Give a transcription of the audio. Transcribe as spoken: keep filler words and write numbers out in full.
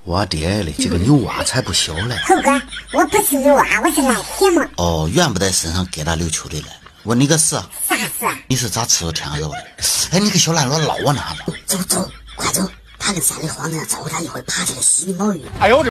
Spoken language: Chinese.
我爹嘞，这个牛蛙才不小嘞！ 猴哥，我不是牛蛙，我是赖血嘛。 哦，原不在身上给他溜球的嘞。问你个事， 啥事？ 你是咋吃到天鹅肉的？哎，你个小烂卵捞我哪了？ 走走，快走！他跟山里荒子找他一会儿爬起来吸你毛鱼。 哎呦我这！